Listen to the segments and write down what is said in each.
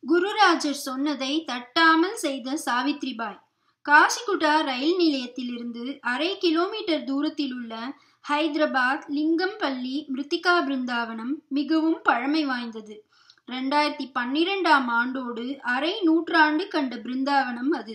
குருராஜர் சொன்னதை தட்டாமல் செய்த சாவித்ரிபாய். காசிகுடா ரயில் நிலையத்திலிருந்து 1/2 கிலோமீட்டர் தூரத்தில் உள்ள ஹைதராபாத் லிங்கம்பள்ளி மிருத்திகா பிருந்தாவனம் மிகவும் பழமை வாய்ந்தது. 2012ஆம் ஆண்டோடு அரை நூற்றாண்டு கண்ட பிருந்தாவனம் அது.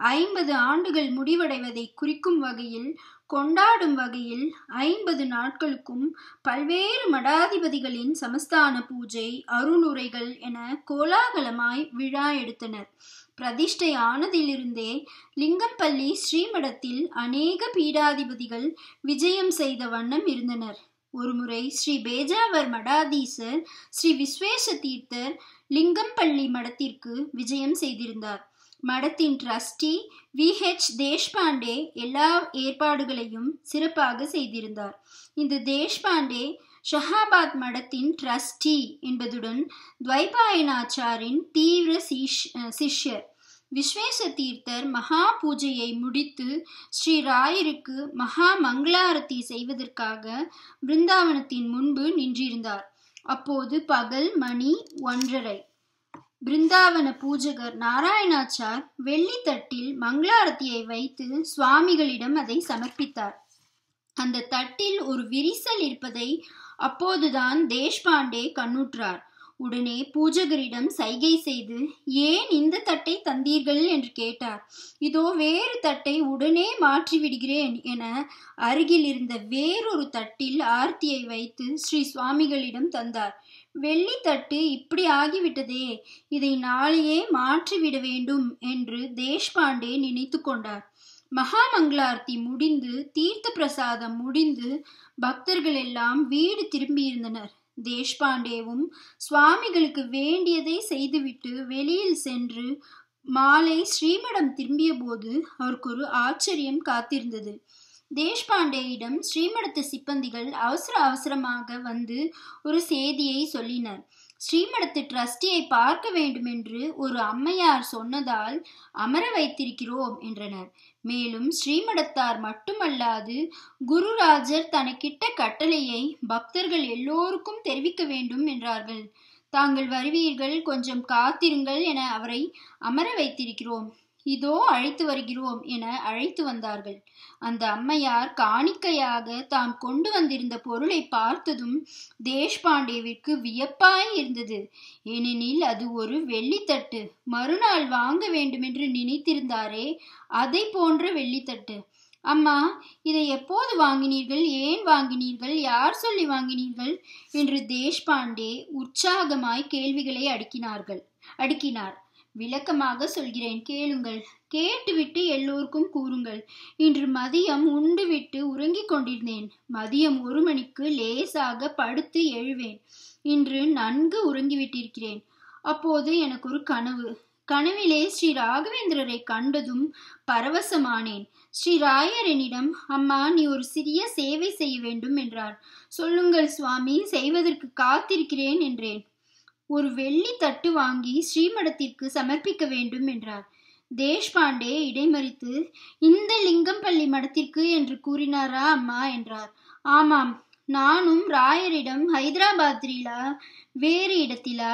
50 ஆண்டுகள் முடிவடைவதை குறிக்கும் வகையில், கொண்டாடும் வகையில் 50 நாட்களுக்கும் பல்வேறு மடாதிபதிகளின் சமஸ்தான பூஜை, அருளுரைகள் என கோலாகலமாய் விழா எடுத்தனர். பிரதிஷ்டை ஆனதிலிருந்தே லிங்கம்பள்ளி ஸ்ரீமடத்தில் அநேக பீடாதிபதிகள் விஜயம் செய்த வண்ணம் இருந்தனர். ஒருமுறை ஸ்ரீ பேஜாவர் மடாதீசர் ஸ்ரீ விஸ்வேச தீர்த்தர் லிங்கம்பள்ளி மடத்திற்கு விஜயம் செய்திருந்தார். மடத்தின் டிரஸ்டி VH தேஷ்பாண்டே எல்லா ஏற்பாடுகளையும் சிறப்பாக செய்திருந்தார். இந்த தேஷ்பாண்டே ஷஹாபாத் மடத்தின் டிரஸ்டி என்பதுடன் துவைபாயனாச்சாரின் தீவிர சிஷ்யர். விஸ்வேச தீர்த்தர் மகா பூஜையை முடித்து ஸ்ரீ ராயருக்கு மகா மங்களாரத்தி செய்வதற்காக பிருந்தாவனத்தின் முன்பு நின்றிருந்தார். அப்போது பகல் மணி 1:30. பிருந்தாவன பூஜகர் நாராயணாச்சார் வெள்ளித்தட்டில் மங்களாரத்தியை வைத்து சுவாமிகளிடம் அதை சமர்ப்பித்தார். அந்த தட்டில் ஒரு விரிசல் இருப்பதை அப்போதுதான் தேஷ்பாண்டே கண்ணுற்றார். உடனே பூஜகரிடம் சைகை செய்து, ஏன் இந்த தட்டை தந்தீர்கள் என்று கேட்டார். இதோ வேறு தட்டை உடனே மாற்றி விடுகிறேன் என அருகில் இருந்த வேறொரு தட்டில் ஆர்த்தியை வைத்து ஸ்ரீ சுவாமிகளிடம் தந்தார். வெள்ளித்தட்டு இப்படி ஆகிவிட்டதே, இதை நாளையே மாற்றிவிட வேண்டும் என்று தேஷ்பாண்டே நினைத்து கொண்டார். மகாமங்களார்த்தி முடிந்து, தீர்த்த பிரசாதம் முடிந்து பக்தர்கள் எல்லாம் வீடு திரும்பியிருந்தனர். தேஷ்பாண்டேவும் சுவாமிகளுக்கு வேண்டியதை செய்துவிட்டு வெளியில் சென்று மாலை ஸ்ரீமடம் திரும்பிய போது அவருக்கு ஒரு ஆச்சரியம் காத்திருந்தது. தேஷ்பாண்டேயிடம் ஸ்ரீமடத்து சிப்பந்திகள் அவசரமாக வந்து ஒரு செய்தியை சொல்லினர். ஸ்ரீமடத்து டிரஸ்டியை பார்க்க வேண்டுமென்று ஒரு அம்மையார் சொன்னதால் அமர வைத்திருக்கிறோம் என்றனர். மேலும் ஸ்ரீமடத்தார் மட்டுமல்லாது குருராஜர் தனக்கிட்ட கட்டளையை பக்தர்கள் எல்லோருக்கும் தெரிவிக்க வேண்டும் என்றார்கள். தாங்கள் வருவீர்கள், கொஞ்சம் காத்திருங்கள் என அவரை அமர வைத்திருக்கிறோம். இதோ அழைத்து வருகிறோம் என அழைத்து வந்தார்கள். அந்த அம்மையார் காணிக்கையாக தாம் கொண்டு வந்திருந்த பொருளை பார்த்ததும் தேஷ்பாண்டேவிற்கு வியப்பாய் இருந்தது. ஏனெனில் அது ஒரு வெள்ளித்தட்டு. மறுநாள் வாங்க வேண்டுமென்று நினைத்திருந்தாரே, அதை போன்ற வெள்ளித்தட்டு. அம்மா, இதை எப்போது வாங்கினீர்கள்? ஏன் வாங்கினீர்கள்? யார் சொல்லி வாங்கினீர்கள் என்று தேஷ்பாண்டே உற்சாகமாய் கேள்விகளை அடுக்கினார். விளக்கமாக சொல்கிறேன், கேளுங்கள். கேட்டுவிட்டு எல்லோருக்கும் கூறுங்கள். இன்று மதியம் உண்டுவிட்டு உறங்கிக் கொண்டிருந்தேன். மதியம் 1 மணிக்கு லேசாக படுத்து எழுவேன். இன்று நன்கு உறங்கிவிட்டிருக்கிறேன். அப்போது எனக்கு ஒரு கனவு. கனவிலே ஸ்ரீ ராகவேந்திரரை கண்டதும் பரவசமானேன். ஸ்ரீ ராயர் என்னிடம், அம்மா, நீ ஒரு சிறிய சேவை செய்ய வேண்டும் என்றார். சொல்லுங்கள் சுவாமி, செய்வதற்கு காத்திருக்கிறேன் என்றேன். ஒரு வெள்ளி தட்டு வாங்கி ஸ்ரீமடத்திற்கு சமர்ப்பிக்க வேண்டும் என்றார். தேஷ்பாண்டே இடைமறித்து, இந்த லிங்கம்பள்ளி மடத்திற்கு என்று கூறினாரா அம்மா என்றார். ஆமாம், நானும் ராயரிடம் ஹைதராபாத்திலா வேறு இடத்திலா?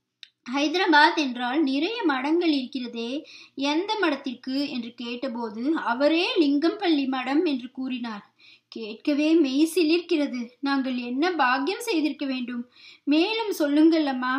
ஹைதராபாத் என்றால் நிறைய மடங்கள் இருக்கிறதே, எந்த மடத்திற்கு என்று கேட்டபோது அவரே லிங்கம்பள்ளி மடம் என்று கூறினார். கேட்கவே மெய் சிலிர்க்கிறது. நாங்கள் என்ன பாக்கியம் செய்திருக்க வேண்டும்? மேலும் சொல்லுங்கள் அம்மா.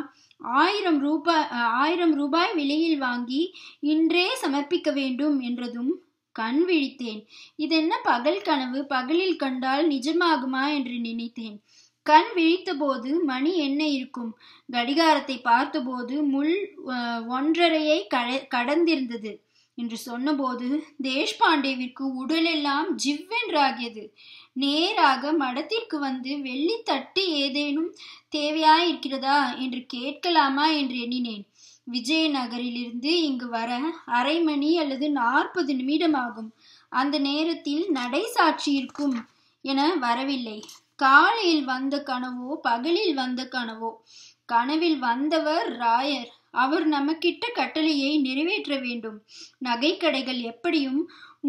1000 ரூபாய் விலையில் வாங்கி இன்றே சமர்ப்பிக்க வேண்டும் என்றதும் கண் விழித்தேன். இதென்ன பகல் கனவு? பகலில் கண்டால் நிஜமாகுமா என்று நினைத்தேன். கண் விழித்த போது மணி என்ன இருக்கும்? கடிகாரத்தை பார்த்தபோது 1:30 கடந்திருந்தது என்று சொன்னபோது தேஷ்பாண்டேவிற்கு உடலெல்லாம் ஜிவ்வென்றாகியது. நேராக மடத்திற்கு வந்து வெள்ளித்தட்டு ஏதேனும் தேவையாயிருக்கிறதா என்று கேட்கலாமா என்று எண்ணினேன். விஜயநகரிலிருந்து இங்கு வர 1/2 மணி அல்லது 40 நிமிடம் ஆகும். அந்த நேரத்தில் நடை சாட்சி இருக்கும் என வரவில்லை. காலையில் வந்த கனவோ, பகலில் வந்த கனவோ? கனவில் வந்தவர் ராயர். அவர் நமக்கிட்ட கட்டளையை நிறைவேற்ற வேண்டும். நகைக்கடைகள் எப்படியும்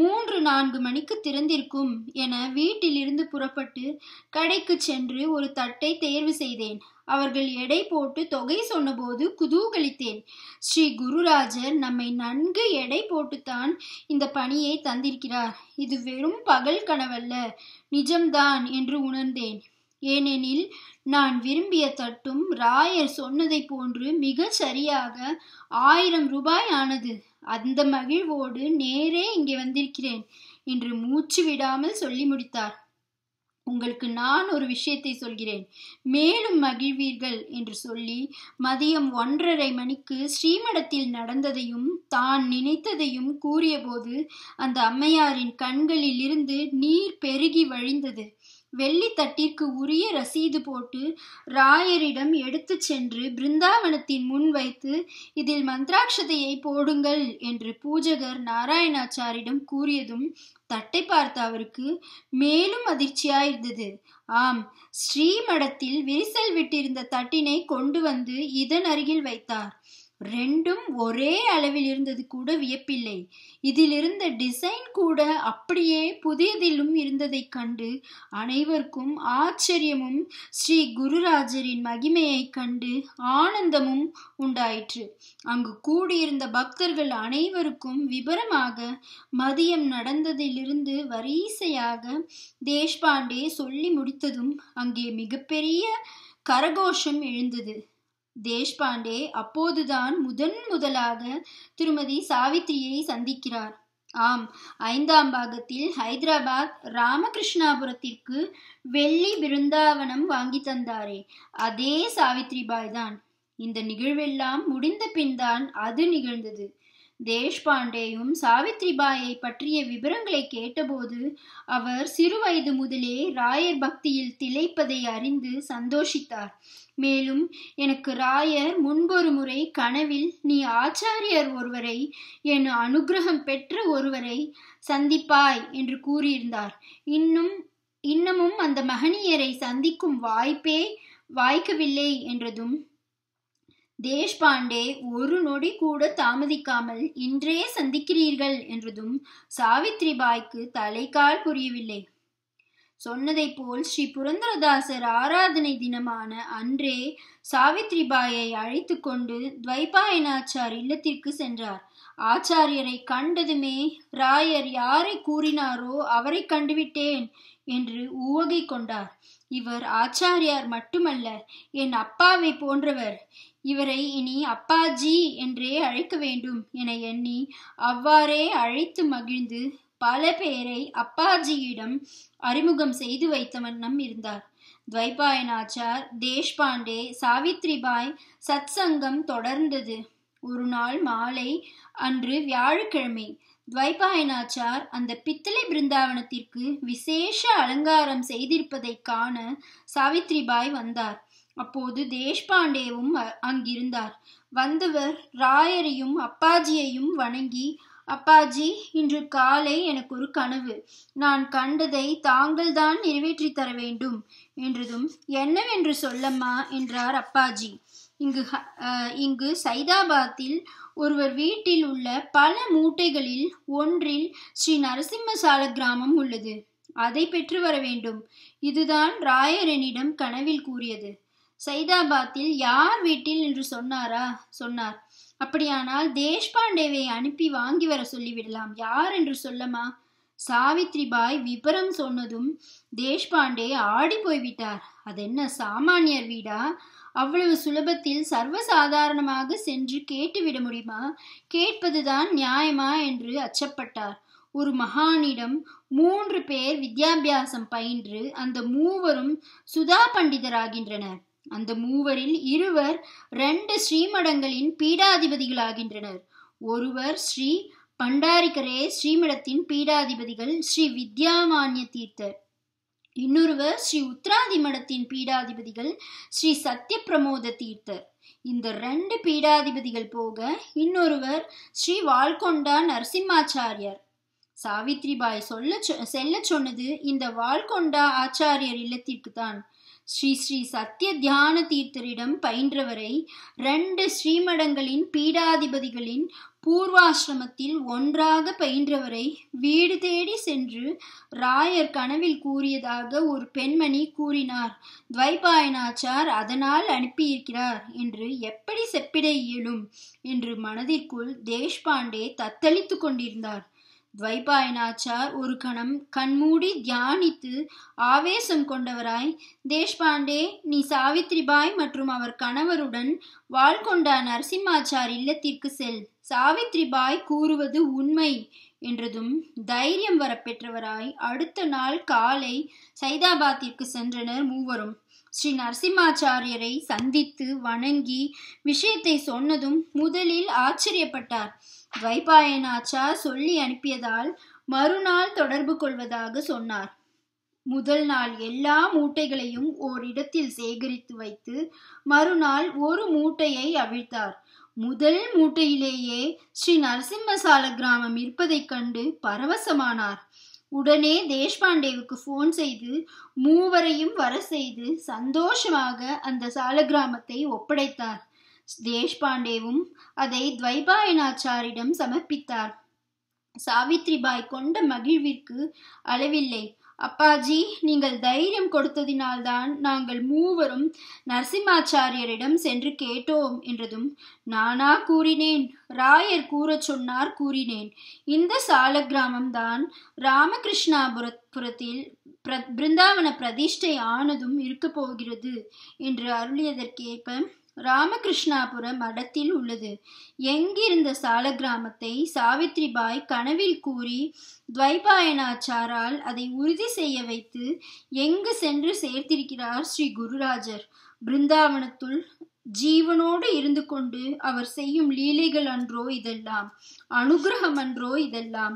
3-4 மணிக்கு திறந்திருக்கும் என வீட்டிலிருந்து புறப்பட்டு கடைக்கு சென்று ஒரு தட்டை தேர்வு செய்தேன். அவர்கள் எடை போட்டு தொகை சொன்னபோது குதூகலித்தேன். ஸ்ரீ குருராஜர் நம்மை நன்கு எடை போட்டுத்தான் இந்த பணியை தந்திருக்கிறார். இது வெறும் பகல் கனவல்ல, நிஜம்தான் என்று உணர்ந்தேன். ஏனெனில் நான் விரும்பிய தட்டும் ராயர் சொன்னதை போன்று மிக சரியாக 1000 ரூபாய் ஆனது. அந்த மகிழ்வோடு நேரே இங்கே வந்திருக்கிறேன் என்று மூச்சு விடாமல் சொல்லி முடித்தார். உங்களுக்கு நான் ஒரு விஷயத்தை சொல்கிறேன், மேலும் மகிழ்வீர்கள் என்று சொல்லி மதியம் 1:30 மணிக்கு ஸ்ரீமடத்தில் நடந்ததையும் தான் நினைத்ததையும் கூறியபோது அந்த அம்மையாரின் கண்களில் இருந்து நீர் பெருகி வழிந்தது. வெள்ளி தட்டிற்கு உரிய ரசீது போட்டு ராயரிடம் எடுத்து சென்று பிருந்தாவனத்தின் முன் வைத்து இதில் மந்திராட்சதையை போடுங்கள் என்று பூஜகர் நாராயணாச்சாரிடம் கூறியதும் தட்டை பார்த்த அவருக்கு மேலும் அதிர்ச்சியாயிருந்தது. ஆம், ஸ்ரீமடத்தில் விரிசல் விட்டிருந்த தட்டினை கொண்டு வந்து இதன் அருகில் வைத்தார். ரெண்டும் ஒரே அளவில் இருந்தது கூட வியப்பில்லை. இதில் இருந்த டிசைன் கூட அப்படியே புதியதிலும் இருந்ததை கண்டு அனைவருக்கும் ஆச்சரியமும் ஸ்ரீ குருராஜரின் மகிமையை கண்டு ஆனந்தமும் உண்டாயிற்று. அங்கு கூடியிருந்த பக்தர்கள் அனைவருக்கும் விபரமாக மதியம் நடந்ததிலிருந்து வரிசையாக தேஷ்பாண்டே சொல்லி முடித்ததும் அங்கே மிகப்பெரிய கரகோஷம் எழுந்தது. தேஷ்பாண்டே அப்போதுதான் முதலாக திருமதி சாவித்திரியை சந்திக்கிறார். ஆம், 5ஆம் பாகத்தில் ஹைதராபாத் ராமகிருஷ்ணாபுரத்திற்கு வெள்ளி பிருந்தாவனம் வாங்கி தந்தாரே, அதே சாவித்ரிபாய் தான். இந்த நிகழ்வெல்லாம் முடிந்த பின் தான் அது நிகழ்ந்தது. தேஷ்பாண்டேயும் சாவித்ரிபாயை பற்றிய விவரங்களை கேட்டபோது அவர் சிறுவயது முதலே ராயர் பக்தியில் திளைப்பதை அறிந்து சந்தோஷித்தார். மேலும் எனக்கு ராயர் முன்பொரு முறை கனவில் நீ ஆச்சாரியர் ஒருவரை, என் அனுகிரகம் பெற்ற ஒருவரை சந்திப்பாய் என்று கூறியிருந்தார். இன்னமும் அந்த மகனியரை சந்திக்கும் வாய்க்கவில்லை என்றதும் தேஷ்பாண்டே ஒரு நொடி கூட தாமதிக்காமல் இன்றே சந்திக்கிறீர்கள் என்றதும் சாவித்ரிபாய்க்கு தலைகால் புரியவில்லை. சொன்னதை போல் ஸ்ரீ புரந்தரதாசர் ஆராதனை தினமான அன்றே சாவித்ரிபாயை அழைத்து கொண்டு துவைபாயனாச்சார் இல்லத்திற்கு சென்றார். ஆச்சாரியரை கண்டதுமே ராயர் யாரை கூறினாரோ அவரை கண்டுவிட்டேன் என்று உவகை கொண்டார். இவர் ஆச்சாரியார் மட்டுமல்ல, என் அப்பாவை போன்றவர். இவரை இனி அப்பாஜி என்றே அழைக்க வேண்டும் என எண்ணி அவ்வாறே அழைத்து மகிழ்ந்து பல பேரை அப்பாஜியிடம் அறிமுகம் செய்து வைத்த வண்ணம் இருந்தார். துவைபாயனாச்சார், தேஷ்பாண்டே, சாவித்ரிபாய் சத்சங்கம் தொடர்ந்தது. ஒரு நாள் மாலை, அன்று வியாழக்கிழமை, துவைபாயனாச்சார் அந்த பித்தளை பிருந்தாவனத்திற்கு விசேஷ அலங்காரம் செய்திருப்பதை காண சாவித்ரிபாய் வந்தார். அப்போது தேஷ்பாண்டேவும் அங்கிருந்தார். வந்தவர் ராயரையும் அப்பாஜியையும் வணங்கி, அப்பாஜி, இன்று காலை எனக்கு ஒரு கனவு. நான் கண்டதை தாங்கள் தான் நிறைவேற்றி தர வேண்டும் என்றதும், என்னவென்று சொல்லம்மா என்றார் அப்பாஜி. இங்கு சைதாபாத்தில் ஒருவர் வீட்டில் உள்ள பல மூட்டைகளில் ஒன்றில் ஸ்ரீ நரசிம்மசால கிராமம் உள்ளது. அதை பெற்று வர வேண்டும். இதுதான் ராயர் என்னிடம் கனவில் கூறியது. சைதாபாத்தில் யார் வீட்டில் என்று சொன்னார். அப்படியானால் தேஷ்பாண்டேவை அனுப்பி வாங்கி வர சொல்லிவிடலாம். யார் என்று சொல்லமா? சாவித்ரிபாய் விபரம் சொன்னதும் தேஷ்பாண்டே ஆடி போய்விட்டார். அதென்ன சாமானியர் வீடா? அவ்வளவு சுலபத்தில் சர்வசாதாரணமாக சென்று கேட்டுவிட முடியுமா? கேட்பதுதான் நியாயமா என்று அச்சப்பட்டார். ஒரு மகானிடம் 3 பேர் வித்யாபியாசம் பயின்று அந்த மூவரும் சுதா பண்டிதராகின்றனர். அந்த மூவரில் 2 ஸ்ரீமடங்களின் பீடாதிபதிகளாகின்றனர். ஒருவர் ஸ்ரீ பண்டாரிகரே ஸ்ரீமடத்தின் பீடாதிபதிகள் ஸ்ரீ வித்யாமான்ய தீர்த்தர். இன்னொருவர் ஸ்ரீ உத்ராதி மடத்தின் பீடாதிபதிகள் ஸ்ரீ சத்ய பிரமோத தீர்த்தர். இந்த 2 பீடாதிபதிகள் போக இன்னொருவர் ஸ்ரீ வால்கொண்டா நரசிம்மாச்சாரியார். சாவித்ரிபாய் செல்ல சொன்னது இந்த வால்கொண்டா ஆச்சாரியர் இல்லத்திற்கு தான். ஸ்ரீ ஸ்ரீ சத்திய தியான தீர்த்தரிடம் பயின்றவரை 2 ஸ்ரீமடங்களின் பீடாதிபதிகளின் பூர்வாசிரமத்தில் ஒன்றாக பயின்றவரை வீடு தேடி சென்று ராயர் கனவில் கூறியதாக ஒரு பெண்மணி கூறினார். துவைபாயனாச்சார் அதனால் அனுப்பியிருக்கிறார் என்று எப்படி செப்பிட இயலும் என்று மனதிற்குள் தேஷ்பாண்டே தத்தளித்து கொண்டிருந்தார். துவைபாயனாச்சார் ஒரு கணம் கண்மூடி தியானித்து ஆவேசம் கொண்டவராய், தேஷ்பாண்டே, நீ சாவித்ரிபாய் மற்றும் அவர் கணவருடன் வால்கொண்டா நரசிம்மாச்சார் இல்லத்திற்கு செல். சாவித்ரிபாய் கூறுவது உண்மை என்றதும் தைரியம் வரப்பெற்றவராய் அடுத்த நாள் காலை சைதாபாத்திற்கு சென்றனர் மூவரும். ஸ்ரீ நரசிம்மாச்சாரியரை சந்தித்து வணங்கி விஷயத்தை சொன்னதும் முதலில் ஆச்சரியப்பட்டார். துவைபாயனாச்சார் சொல்லி அனுப்பியதால் மறுநாள் தொடர்பு கொள்வதாக சொன்னார். முதல் நாள் எல்லா மூட்டைகளையும் ஓரிடத்தில் சேகரித்து வைத்து மறுநாள் ஒரு மூட்டையை அவிழ்த்தார். முதல் மூட்டையிலேயே ஸ்ரீ நரசிம்ம சாலக்கிராமம் இருப்பதைக் கண்டு பரவசமானார். உடனே தேஷ்பாண்டேவுக்கு போன் செய்து மூவரையும் வர செய்து சந்தோஷமாக அந்த சாலக்கிராமத்தை ஒப்படைத்தார். தேஷ்பாண்டேவும் அதை துவைபாயனாச்சாரிடம் சமர்ப்பித்தார். சாவித்ரிபாய் கொண்ட மகிழ்விற்கு அளவில்லை. அப்பாஜி, நீங்கள் தைரியம் கொடுத்ததினால்தான் நாங்கள் மூவரும் நரசிம்மாச்சாரியரிடம் சென்று கேட்டோம் என்றதும், நானா கூறினேன்? ராயர் கூறச் சொன்னார், கூறினேன். இந்த சாலக்கிராமம் தான் ராமகிருஷ்ணாபுரத்தில் பிருந்தாவன பிரதிஷ்டை ஆனதும் இருக்க போகிறது என்று அருளியதற்கேற்ப ராமகிருஷ்ணாபுர மடத்தில் உள்ளது. எங்கிருந்த சாலக்கிராமத்தை சாவித்ரிபாய் கனவில் கூறி துவைபாயனாச்சாரால் அதை உறுதி செய்ய வைத்து எங்கு சென்று சேர்த்திருக்கிறார் ஸ்ரீ குருராஜர். பிருந்தாவனத்துள் ஜீவனோடு இருந்து கொண்டு அவர் செய்யும் லீலைகள் அன்றோ இதெல்லாம்? அனுகிரகம் அன்றோ இதெல்லாம்?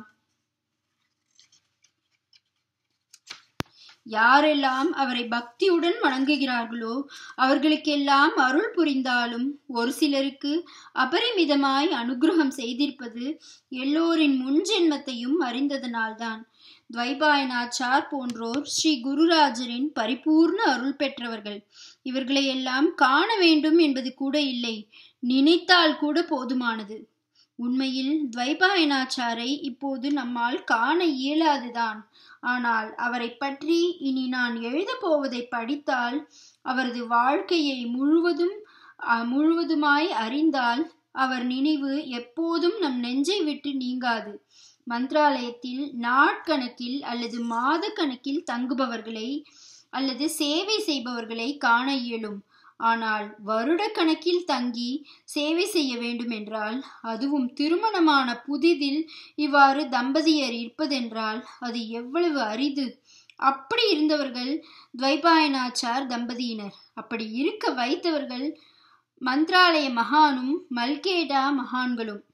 யாரெல்லாம் அவரை பக்தியுடன் வணங்குகிறார்களோ அவர்களுக்கெல்லாம் அருள் புரிந்தாலும் ஒரு சிலருக்கு அபரிமிதமாய் அனுகிரகம் செய்திருப்பது எல்லோரின் முன்ஜென்மத்தையும் அறிந்ததனால்தான். துவைபாயனாச்சார் போன்றோர் ஸ்ரீ குருராஜரின் பரிபூர்ண அருள் பெற்றவர்கள். இவர்களை எல்லாம் காண வேண்டும் என்பது கூட இல்லை, நினைத்தால் கூட போதுமானது. உண்மையில் துவைபாயனாச்சாரை இப்போது நம்மால் காண இயலாதுதான். ஆனால் அவரை பற்றி இனி நான் எழுதப் போவதை படித்தால், அவரது வாழ்க்கையை முழுவதுமாய் அறிந்தால், அவர் நினைவு எப்போதும் நம் நெஞ்சை விட்டு நீங்காது. மந்திராலயத்தில் நாட்கணக்கில் அல்லது மாத கணக்கில் தங்குபவர்களை அல்லது சேவை செய்பவர்களை காண இயலும். ஆனால் வருட கணக்கில் தங்கி சேவை செய்ய வேண்டும் என்றால், அதுவும் திருமணமான புதிதில் இவ்வாறு தம்பதியர் இருப்பதென்றால் அது எவ்வளவு அரிது. அப்படி இருந்தவர்கள் துவைபாயனாச்சார் தம்பதியினர். அப்படி இருக்க வைத்தவர்கள் மந்திராலய மகானும் மல்கேடா மகான்களும்.